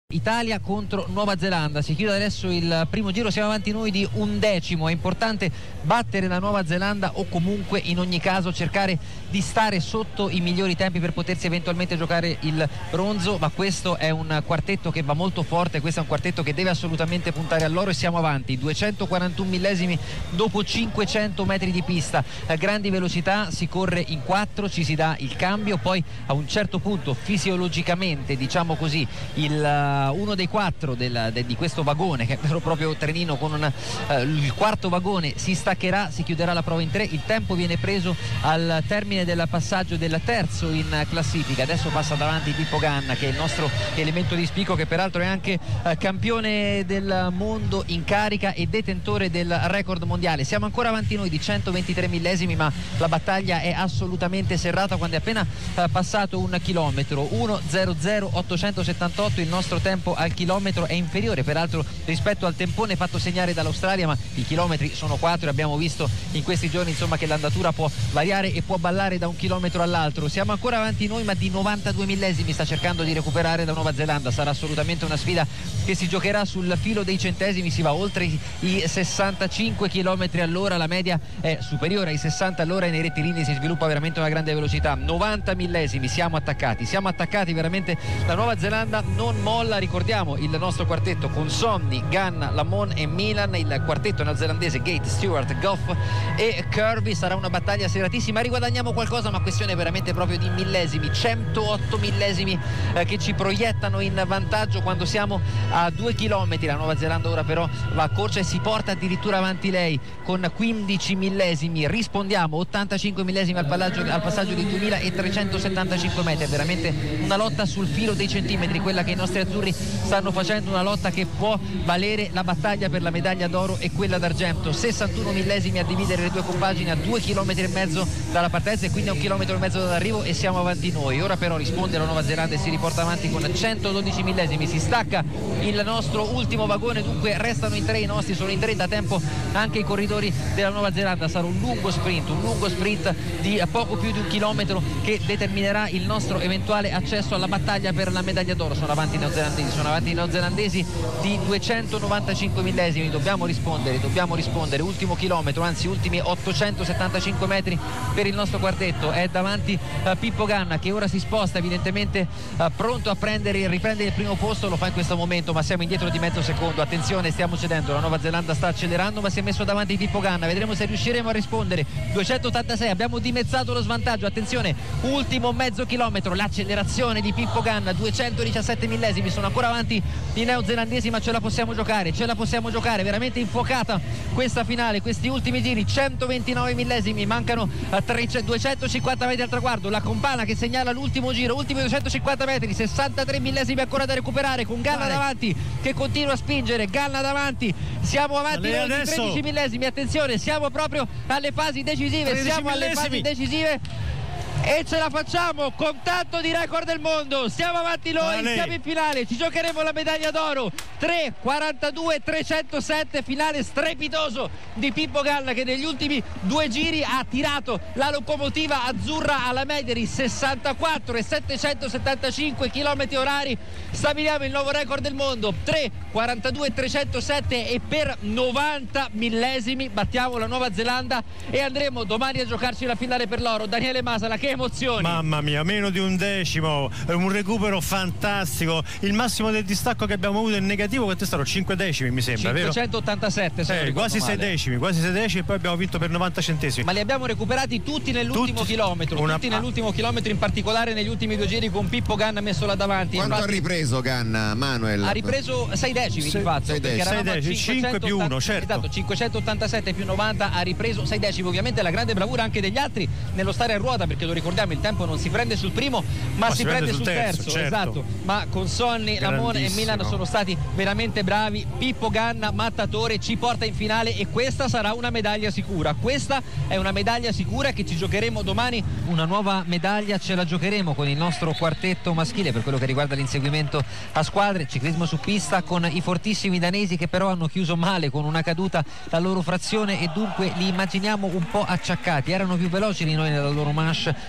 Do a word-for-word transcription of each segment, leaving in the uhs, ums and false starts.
Italia contro Nuova Zelanda, si chiude adesso il primo giro, siamo avanti noi di un decimo. È importante battere la Nuova Zelanda o comunque in ogni caso cercare di stare sotto i migliori tempi per potersi eventualmente giocare il bronzo, ma questo è un quartetto che va molto forte, questo è un quartetto che deve assolutamente puntare all'oro e siamo avanti duecentoquarantuno millesimi dopo cinquecento metri di pista, a grandi velocità, si corre in quattro, ci si dà il cambio, poi a un certo punto fisiologicamente, diciamo così, il uno dei quattro del, de, di questo vagone, che è vero proprio trenino con una, uh, il quarto vagone si staccherà, si chiuderà la prova in tre, il tempo viene preso al termine del passaggio del terzo in classifica. Adesso passa davanti Pippo Ganna, che è il nostro elemento di spicco, che peraltro è anche uh, campione del mondo in carica e detentore del record mondiale. Siamo ancora avanti noi di centoventitré millesimi, ma la battaglia è assolutamente serrata quando è appena uh, passato un chilometro. uno zero zero ottocentosettantotto il nostro tempo tempo al chilometro è inferiore peraltro rispetto al tempone fatto segnare dall'Australia, ma i chilometri sono quattro e abbiamo visto in questi giorni insomma che l'andatura può variare e può ballare da un chilometro all'altro. Siamo ancora avanti noi, ma di novantadue millesimi sta cercando di recuperare la Nuova Zelanda. Sarà assolutamente una sfida che si giocherà sul filo dei centesimi, si va oltre i sessantacinque chilometri all'ora, la media è superiore ai sessanta all'ora e nei rettilini si sviluppa veramente una grande velocità. Novanta millesimi, siamo attaccati, siamo attaccati veramente, la Nuova Zelanda non molla. Ricordiamo il nostro quartetto con Sonny, Ganna, Lamon e Milan, il quartetto neozelandese Gate, Stewart, Goff e Kirby. Sarà una battaglia serratissima, riguadagniamo qualcosa ma questione veramente proprio di millesimi, centootto millesimi eh, che ci proiettano in vantaggio quando siamo a due chilometri. La Nuova Zelanda ora però va a corsa e si porta addirittura avanti lei con quindici millesimi. Rispondiamo, ottantacinque millesimi al, pallaggio, al passaggio di duemilatrecentosettantacinque metri. È veramente una lotta sul filo dei centimetri quella che i nostri azzurri stanno facendo, una lotta che può valere la battaglia per la medaglia d'oro e quella d'argento. sessantuno millesimi a dividere le due compagini a due chilometri e mezzo dalla partenza e quindi a un chilometro e mezzo dall'arrivo e siamo avanti noi. Ora però risponde la Nuova Zelanda e si riporta avanti con centododici millesimi, si stacca il nostro ultimo vagone, dunque restano in tre, i nostri sono in tre da tempo anche i corridori della Nuova Zelanda. Sarà un lungo sprint, un lungo sprint di poco più di un chilometro che determinerà il nostro eventuale accesso alla battaglia per la medaglia d'oro. Sono avanti i neozelandesi, sono avanti i neozelandesi di duecentonovantacinque millesimi. Dobbiamo rispondere, dobbiamo rispondere. Ultimo chilometro, anzi ultimi ottocentosettantacinque metri per il nostro quartetto. È davanti uh, Pippo Ganna che ora si sposta evidentemente uh, pronto a prendere, riprendere il primo posto. Lo fa in questo momento, ma siamo indietro di mezzo secondo. Attenzione, stiamo cedendo. La Nuova Zelanda sta accelerando, ma si è messo davanti Pippo Ganna. Vedremo se riusciremo a rispondere. duecentottantasei, abbiamo dimezzato lo svantaggio. Attenzione, ultimo mezzo chilometro, l'accelerazione di Pippo Ganna, duecentodiciassette millesimi. Sono ancora avanti i neozelandesi, ma ce la possiamo giocare, ce la possiamo giocare. Veramente infuocata questa finale, questi ultimi giri. Centoventinove millesimi, mancano duecentocinquanta metri al traguardo. La Compana che segnala l'ultimo giro, ultimi duecentocinquanta metri, sessantatré millesimi ancora da recuperare, con Ganna Vai. davanti che continua a spingere. Ganna davanti, siamo avanti noi di tredici millesimi. Attenzione, siamo proprio alle fasi decisive, siamo alle fasi decisive e ce la facciamo, contatto di record del mondo, siamo avanti noi, vale. Siamo in finale, ci giocheremo la medaglia d'oro. Tre quarantadue trecentosette, finale strepitoso di Pippo Ganna che negli ultimi due giri ha tirato la locomotiva azzurra alla media di sessantaquattro e settecentosettantacinque chilometri orari. Stabiliamo il nuovo record del mondo, tre quarantadue trecentosette, e per novanta millesimi battiamo la Nuova Zelanda e andremo domani a giocarci la finale per l'oro. Daniele Masala, che emozioni! Mamma mia, meno di un decimo, un recupero fantastico. Il massimo del distacco che abbiamo avuto in negativo, quanto è stato? cinque decimi mi sembra, cinquecentottantasette, vero? Eh, quasi sei decimi, quasi sei decimi, e poi abbiamo vinto per novanta centesimi. Ma li abbiamo recuperati tutti nell'ultimo tutti, chilometro, una... tutti nell'ultimo chilometro, in particolare negli ultimi due giri con Pippo Ganna messo là davanti. Quanto Infatti, ha ripreso Ganna, Manuel? Ha ripreso sei decimi sei, di fatto, sei perché decimi. eravamo sei decimi, cinque più uno, certo. Esatto, cinquecentottantasette più novanta, ha ripreso sei decimi. Ovviamente la grande bravura anche degli altri nello stare a ruota, perché lo ricordiamo, il tempo non si prende sul primo ma, ma si, si prende, prende sul terzo, terzo certo. Esatto, ma con Sonny, Lamon e Milan sono stati veramente bravi. Pippo Ganna, mattatore, ci porta in finale e questa sarà una medaglia sicura. Questa è una medaglia sicura che ci giocheremo domani. Una nuova medaglia ce la giocheremo con il nostro quartetto maschile per quello che riguarda l'inseguimento a squadre, ciclismo su pista, con i fortissimi danesi che però hanno chiuso male con una caduta la loro frazione e dunque li immaginiamo un po' acciaccati. Erano più veloci di noi nella loro manche,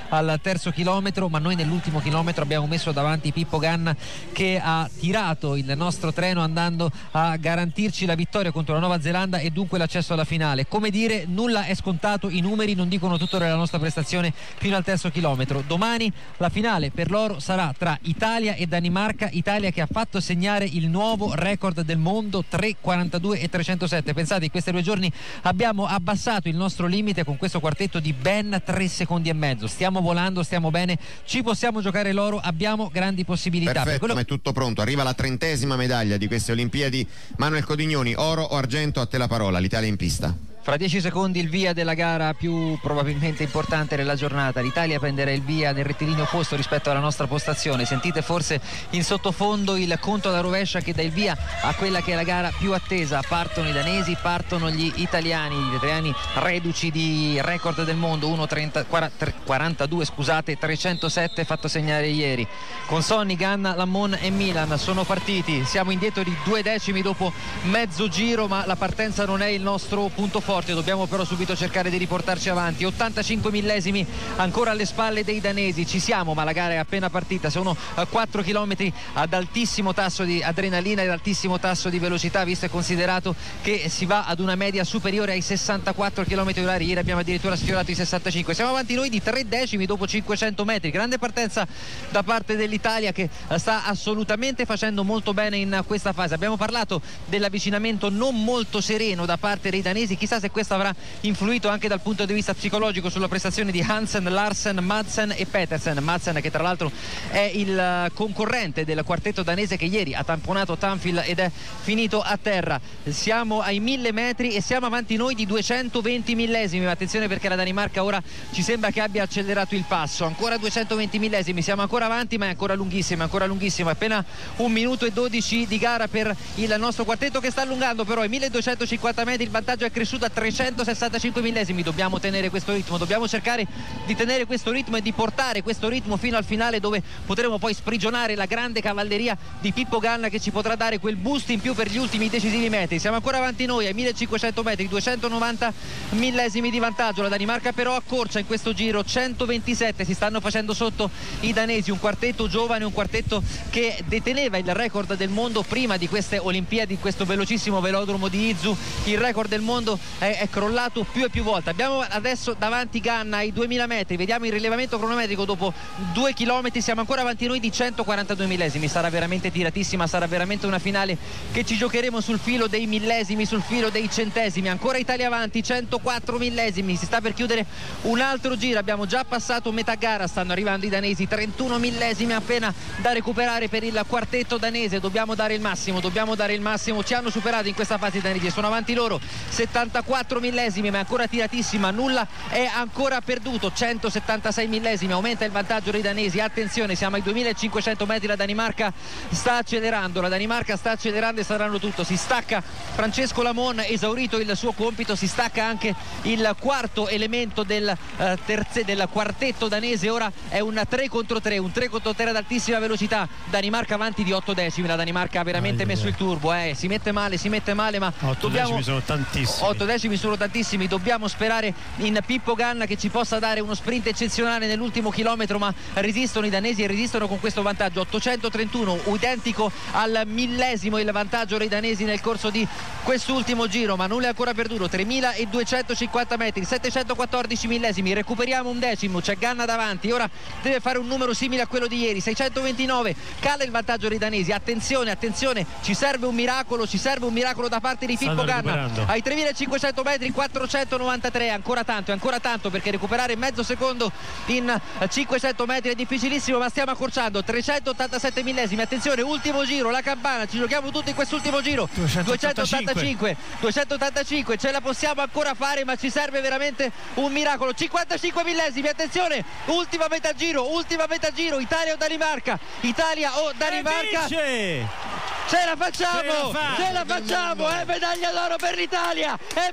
al terzo chilometro, ma noi nell'ultimo chilometro abbiamo messo davanti Pippo Ganna, che ha tirato il nostro treno andando a garantirci la vittoria contro la Nuova Zelanda e dunque l'accesso alla finale. Come dire, nulla è scontato, i numeri non dicono tutto della nostra prestazione fino al terzo chilometro. Domani la finale per loro sarà tra Italia e Danimarca, Italia che ha fatto segnare il nuovo record del mondo, tre quarantadue e trecentosette. Pensate, in questi due giorni abbiamo abbassato il nostro limite con questo quartetto di ben tre secondi e mezzo. Stiamo volando, stiamo bene, ci possiamo giocare l'oro, abbiamo grandi possibilità. Perfetto, per quello... ma è tutto pronto, arriva la trentesima medaglia di queste Olimpiadi. Manuel Codignoni, oro o argento, a te la parola, l'Italia in pista. Fra dieci secondi il via della gara più probabilmente importante della giornata. L'Italia prenderà il via nel rettilineo opposto rispetto alla nostra postazione. Sentite forse in sottofondo il conto alla rovescia che dà il via a quella che è la gara più attesa. Partono i danesi, partono gli italiani, gli italiani reduci di record del mondo, uno quarantadue scusate, trecentosette fatto segnare ieri. Con Sonny, Ganna, Lamon e Milan sono partiti. Siamo indietro di due decimi dopo mezzo giro, ma la partenza non è il nostro punto forte. Dobbiamo però subito cercare di riportarci avanti. ottantacinque millesimi ancora alle spalle dei danesi, ci siamo, ma la gara è appena partita. Sono quattro chilometri ad altissimo tasso di adrenalina ed altissimo tasso di velocità, visto e considerato che si va ad una media superiore ai sessantaquattro chilometri orari. Ieri abbiamo addirittura sfiorato i sessantacinque. Siamo avanti noi di tre decimi dopo cinquecento metri. Grande partenza da parte dell'Italia, che sta assolutamente facendo molto bene in questa fase. Abbiamo parlato dell'avvicinamento non molto sereno da parte dei danesi, chissà se questo avrà influito anche dal punto di vista psicologico sulla prestazione di Hansen, Larsen, Madsen e Petersen. Madsen che tra l'altro è il concorrente del quartetto danese che ieri ha tamponato Tanfield ed è finito a terra. Siamo ai mille metri e siamo avanti noi di duecentoventi millesimi, ma attenzione perché la Danimarca ora ci sembra che abbia accelerato il passo. Ancora duecentoventi millesimi, siamo ancora avanti, ma è ancora lunghissimo, è ancora lunghissimo. Appena un minuto e dodici di gara per il nostro quartetto, che sta allungando però ai milleduecentocinquanta metri. Il vantaggio è cresciuto a trecentosessantacinque millesimi. Dobbiamo tenere questo ritmo, dobbiamo cercare di tenere questo ritmo e di portare questo ritmo fino al finale, dove potremo poi sprigionare la grande cavalleria di Pippo Ganna, che ci potrà dare quel boost in più per gli ultimi decisivi metri. Siamo ancora avanti noi ai millecinquecento metri, duecentonovanta millesimi di vantaggio. La Danimarca però accorcia in questo giro, centoventisette, si stanno facendo sotto i danesi, un quartetto giovane, un quartetto che deteneva il record del mondo prima di queste Olimpiadi, questo velocissimo velodromo di Izu. Il record del mondo è, è crollato più e più volte. Abbiamo adesso davanti Ganna ai duemila metri, vediamo il rilevamento cronometrico dopo due chilometri, siamo ancora avanti noi di centoquarantadue millesimi. Sarà veramente tiratissima, sarà veramente una finale che ci giocheremo sul filo dei millesimi, sul filo dei centesimi. Ancora Italia avanti, centoquattro millesimi, si sta per chiudere un altro giro, abbiamo già passato metà gara, stanno arrivando i danesi, trentuno millesimi appena da recuperare per il quartetto danese. Dobbiamo dare il massimo, dobbiamo dare il massimo, ci hanno superato in questa fase i danesi, sono avanti loro settantaquattro millesimi, ma è ancora tiratissima, nulla è ancora perduto. Centosettantasei millesimi, aumenta il vantaggio dei danesi. Attenzione, siamo ai duemilacinquecento metri, la Danimarca sta accelerando, la Danimarca sta accelerando e saranno tutto. Si stacca Francesco Lamon, esaurito il suo compito, si stacca anche il quarto elemento del, eh, terze, del quartetto danese. Ora è un tre contro tre, un tre contro tre ad altissima velocità. Danimarca avanti di otto decimi, la Danimarca ha veramente ah, messo il turbo, eh. si mette male, si mette male, ma otto dobbiamo... decimi sono tantissimi. otto decimi sono tantissimi, dobbiamo sperare in Pippo Ganna che ci possa dare uno sprint eccezionale nell'ultimo chilometro, ma resistono i danesi e resistono con questo vantaggio. Ottocentotrentuno, identico al millesimo il vantaggio dei danesi nel corso di quest'ultimo giro, ma nulla è ancora perduto. Tremiladuecentocinquanta metri, settecentoquattordici millesimi, recuperiamo un decimo, c'è Ganna davanti, ora deve fare un numero simile a quello di ieri, seicentoventinove, cala il vantaggio dei danesi. Attenzione, attenzione, ci serve un miracolo, ci serve un miracolo da parte di Pippo Ganna. Ai tremilacinquecento metri, quattrocentonovantatré, ancora tanto, ancora tanto, perché recuperare mezzo secondo in cinquecento metri è difficilissimo, ma stiamo accorciando. Trecentottantasette millesimi, attenzione, ultimo giro, la campana, ci giochiamo tutti in quest'ultimo giro. duecentottantacinque, duecentottantacinque, ce la possiamo ancora fare, ma ci serve veramente un miracolo. Cinquantacinque millesimi, attenzione, ultima metà giro, ultima metà giro, Italia o Danimarca, Italia o Danimarca. Ce la facciamo, ce la, ce la facciamo, è medaglia d'oro per l'Italia, è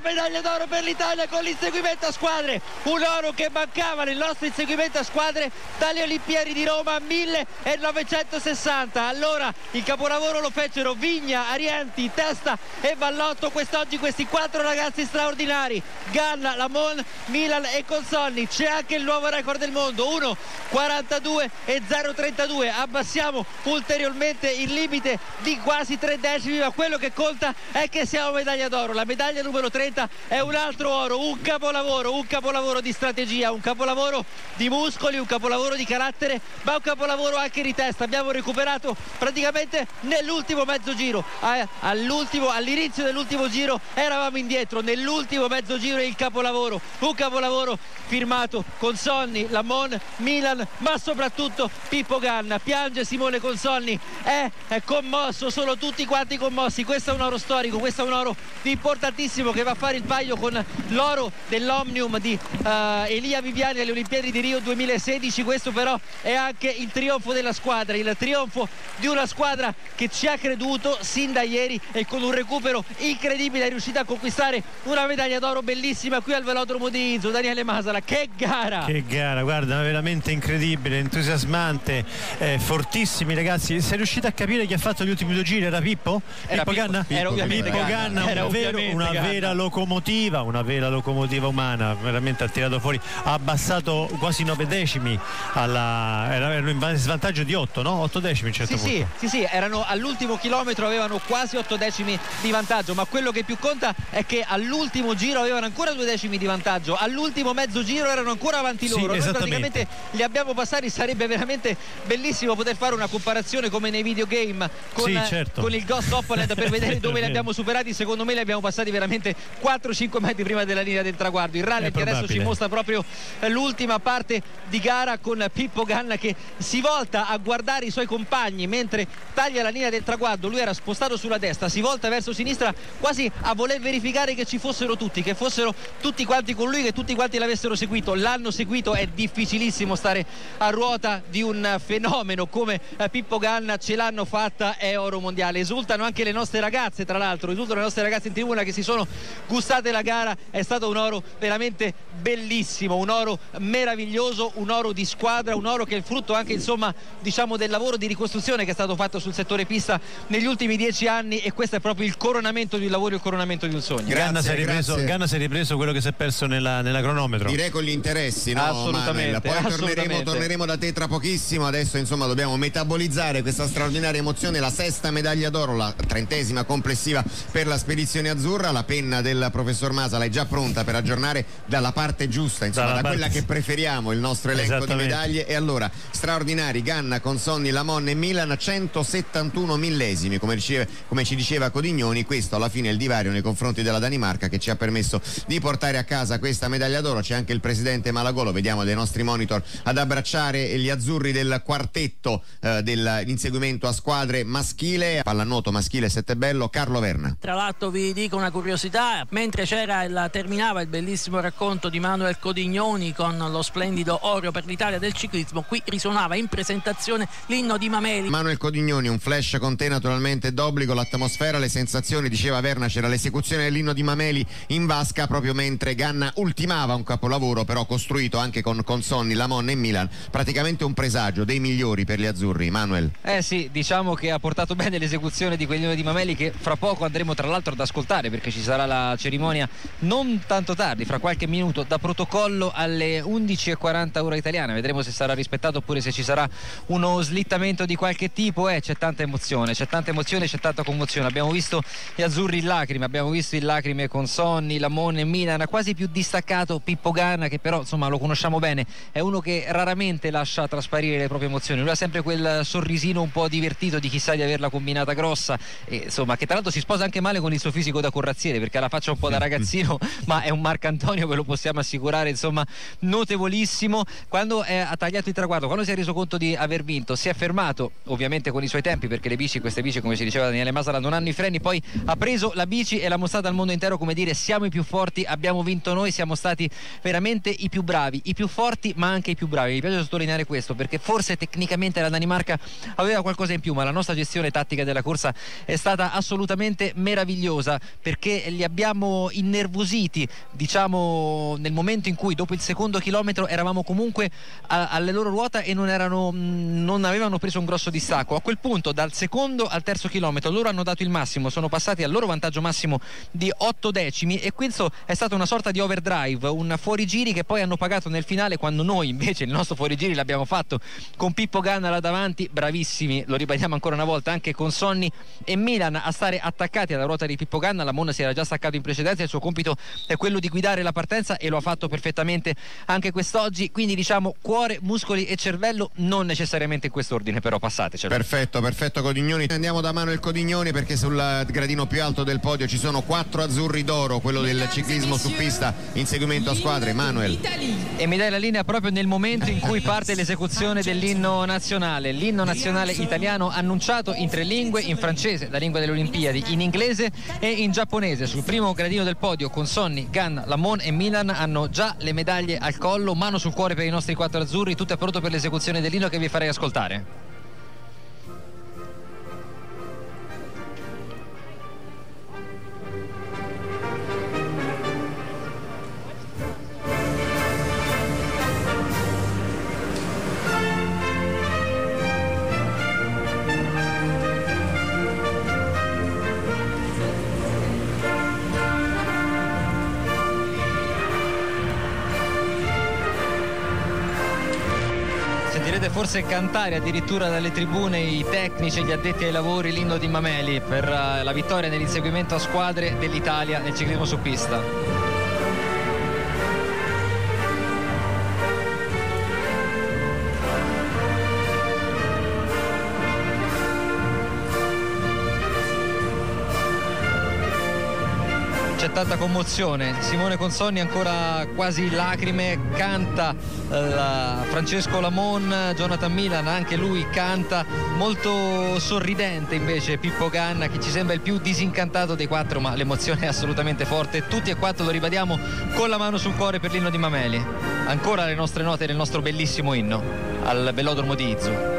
medaglia d'oro per l'Italia con l'inseguimento a squadre, un oro che mancava nel nostro inseguimento a squadre dalle Olimpiadi di Roma millenovecentosessanta. Allora il capolavoro lo fecero Vigna, Arienti, Testa e Vallotto. Quest'oggi questi quattro ragazzi straordinari, Ganna, Lamon, Milan e Consonni. C'è anche il nuovo record del mondo, uno quarantadue e zero trentadue. Abbassiamo ulteriormente il limite di quasi tre decimi, ma quello che conta è che siamo medaglia d'oro. La medaglia numero trenta è un altro oro, un capolavoro, un capolavoro di strategia, un capolavoro di muscoli, un capolavoro di carattere, ma un capolavoro anche di testa. Abbiamo recuperato praticamente nell'ultimo mezzo giro, all'ultimo, all'inizio dell'ultimo giro eravamo indietro, nell'ultimo mezzo giro il capolavoro, un capolavoro firmato Consonni, Lamon, Milan, ma soprattutto Pippo Ganna. Piange Simone Consonni, è, è commosso, sono tutti quanti commossi. Questo è un oro storico, questo è un oro importantissimo che va a fare il paio con l'oro dell'Omnium di uh, Elia Viviani alle Olimpiadi di Rio duemilasedici. Questo però è anche il trionfo della squadra, il trionfo di una squadra che ci ha creduto sin da ieri e con un recupero incredibile è riuscita a conquistare una medaglia d'oro bellissima qui al velodromo di Inzo. Daniele Masala, che gara! Che gara, guarda, veramente incredibile, entusiasmante, eh, fortissimi ragazzi. Sei riuscito a capire chi ha fatto gli ultimi due giri? Era Pippo? Era Pippo Ganna? Pippo, era ovviamente Pippo Ganna, Ganna, era una, vero, una Ganna. vera locomotiva, una vera locomotiva umana, veramente ha tirato fuori, ha abbassato quasi nove decimi, alla, erano in svantaggio di otto, no? otto decimi a un certo sì, punto. Sì, sì, sì, erano all'ultimo chilometro, avevano quasi otto decimi di vantaggio, ma quello che più conta è che all'ultimo giro avevano ancora due decimi di vantaggio, all'ultimo mezzo giro erano ancora avanti loro. Sì, noi praticamente li abbiamo passati. Sarebbe veramente bellissimo poter fare una comparazione come nei videogame con, sì, certo. con il Ghost Opponent per vedere dove li abbiamo superati. Secondo me li abbiamo passati veramente quattro cinque metri prima della linea del traguardo. Il rally che adesso ci mostra proprio l'ultima parte di gara con Pippo Ganna che si volta a guardare i suoi compagni mentre taglia la linea del traguardo. Lui era spostato sulla destra, si volta verso sinistra quasi a voler verificare che ci fossero tutti, che fossero tutti quanti con lui, che tutti quanti l'avessero seguito. L'hanno seguito, è difficilissimo stare a ruota di un fenomeno come Pippo Ganna, ce l'hanno fatta, è oro mondiale. Esultano anche le nostre ragazze, tra l'altro esultano le nostre ragazze in tribuna che si sono gustate la gara. È stato un oro veramente bellissimo, un oro meraviglioso, un oro di squadra, un oro che è il frutto anche insomma diciamo del lavoro di ricostruzione che è stato fatto sul settore pista negli ultimi dieci anni, e questo è proprio il coronamento di un lavoro, il coronamento di un sogno. Grazie, Ganna si è ripreso, Ganna si è ripreso quello che si è perso nella, nella cronometro. Direi con gli interessi, no? Assolutamente, Poi assolutamente. torneremo, torneremo da te tra pochissimo. Adesso insomma dobbiamo metabolizzare questa straordinaria emozione, la sesta medaglia d'oro, la trentesima complessiva per la spedizione azzurra. La penna del professor Masala è già pronta per aggiornare dalla parte giusta, insomma Dalla da parte... quella che preferiamo, il nostro elenco di medaglie. E allora straordinari Ganna, Consonni, Lamon e Milan, centosettantuno millesimi come, diceva, come ci diceva Codignoni. Questo alla fine è il divario nei confronti della Danimarca che ci ha permesso di portare a casa questa medaglia d'oro. C'è anche il presidente Malagolo, vediamo dai nostri monitor, ad abbracciare gli azzurri del quartetto eh, dell'inseguimento a squadre maschile, pallanuoto maschile Settebello, Carlo Verna. Tra l'altro vi dico una curiosità, mentre c'era il, terminava il bellissimo racconto di Manuel Codignoni con lo splendido oro per l'Italia del ciclismo, qui risuonava in presentazione l'inno di Mameli. Manuel Codignoni, un flash con te naturalmente d'obbligo, l'atmosfera, le sensazioni, diceva Verna, c'era l'esecuzione dell'inno di Mameli in vasca proprio mentre Ganna ultimava un capolavoro però costruito anche con Consonni, Lamon e Milan, praticamente un presagio dei migliori per gli azzurri. Manuel. Eh sì, diciamo che ha portato bene l'esecuzione di quell'inno di Mameli che fra poco andremo tra l'altro ad ascoltare, perché ci sarà la cerimonia non tanto tardi, fra qualche minuto, da protocollo alle undici e quaranta ora italiana. Vedremo se sarà rispettato oppure se ci sarà uno slittamento di qualche tipo. Eh, c'è tanta emozione, c'è tanta emozione, c'è tanta commozione. Abbiamo visto gli azzurri in lacrime, abbiamo visto in lacrime Consonni, Lamon e Milan, quasi più distaccato Pippo Ganna, che però insomma lo conosciamo bene, è uno che raramente lascia trasparire le proprie emozioni. Lui ha sempre quel sorrisino un po' divertito di chissà di averla combinata grossa, e insomma che tra l'altro si sposa anche male con il suo fisico da corazziere, perché ha la faccia un po' da ragazzino ma è un Marcantonio, ve lo possiamo assicurare, insomma notevolissimo. Quando è, ha tagliato il traguardo, quando si è reso conto di aver vinto, si è fermato ovviamente con i suoi tempi, perché le bici, queste bici come ci diceva Daniele Masala, non hanno i freni, poi ha preso la bici e l'ha mostrata al mondo intero come dire siamo i più forti, abbiamo vinto noi, siamo stati veramente i più bravi, i più forti ma anche i più bravi. Mi piace sottolineare questo perché forse tecnicamente la Danimarca aveva qualcosa in più, ma la nostra gestione tattica della corsa è stata assolutamente meravigliosa, perché li abbiamo abbiamo innervositi, diciamo, nel momento in cui dopo il secondo chilometro eravamo comunque a, alle loro ruote e non, erano, non avevano preso un grosso distacco. A quel punto, dal secondo al terzo chilometro, loro hanno dato il massimo, sono passati al loro vantaggio massimo di otto decimi, e questo è stata una sorta di overdrive, un fuorigiri che poi hanno pagato nel finale, quando noi invece il nostro fuorigiri l'abbiamo fatto con Pippo Ganna là davanti, bravissimi, lo ribadiamo ancora una volta, anche con Sonny e Milan a stare attaccati alla ruota di Pippo Ganna. La Monna si era già staccato in precedenza, il suo compito è quello di guidare la partenza e lo ha fatto perfettamente anche quest'oggi, quindi diciamo cuore, muscoli e cervello, non necessariamente in quest'ordine, però passatecelo. Perfetto, perfetto Codignoni. Andiamo da Manuel Codignoni, perché sul gradino più alto del podio ci sono quattro azzurri d'oro, quello del ciclismo su pista, inseguimento a squadre. Manuel. E mi dai la linea proprio nel momento in cui parte l'esecuzione dell'inno nazionale, l'inno nazionale italiano annunciato in tre lingue, in francese, la lingua delle Olimpiadi, in inglese e in giapponese. Sul primo gradino del podio, con Sonny, Ganna, Lamon e Milan, hanno già le medaglie al collo, mano sul cuore per i nostri quattro azzurri. Tutto è pronto per l'esecuzione dell'inno che vi farei ascoltare. Sentirete forse cantare addirittura dalle tribune i tecnici e gli addetti ai lavori l'inno di Mameli per uh, la vittoria nell'inseguimento a squadre dell'Italia nel ciclismo su pista. C'è tanta commozione, Simone Consonni ancora quasi in lacrime, canta eh, Francesco Lamon, Jonathan Milan anche lui canta, molto sorridente invece Pippo Ganna, che ci sembra il più disincantato dei quattro, ma l'emozione è assolutamente forte. Tutti e quattro, lo ribadiamo, con la mano sul cuore per l'inno di Mameli. Ancora le nostre note del nostro bellissimo inno al velodromo di Izu.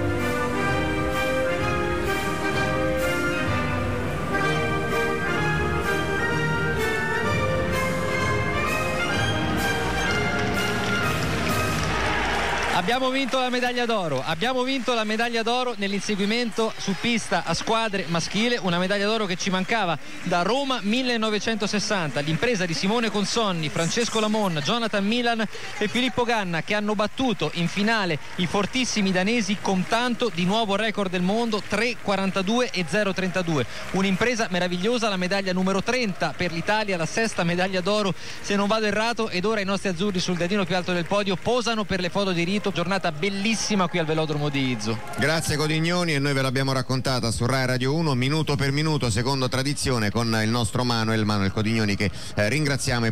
Abbiamo vinto la medaglia d'oro, abbiamo vinto la medaglia d'oro nell'inseguimento su pista a squadre maschile, una medaglia d'oro che ci mancava da Roma millenovecentosessanta, l'impresa di Simone Consonni, Francesco Lamon, Jonathan Milan e Filippo Ganna, che hanno battuto in finale i fortissimi danesi con tanto di nuovo record del mondo, tre quarantadue e zero trentadue, un'impresa meravigliosa, la medaglia numero trenta per l'Italia, la sesta medaglia d'oro se non vado errato, ed ora i nostri azzurri sul gradino più alto del podio posano per le foto di rito. Giornata bellissima qui al velodromo di Izu. Grazie Codignoni, e noi ve l'abbiamo raccontata su Rai Radio uno minuto per minuto, secondo tradizione, con il nostro Manuel Manuel Codignoni, che eh, ringraziamo.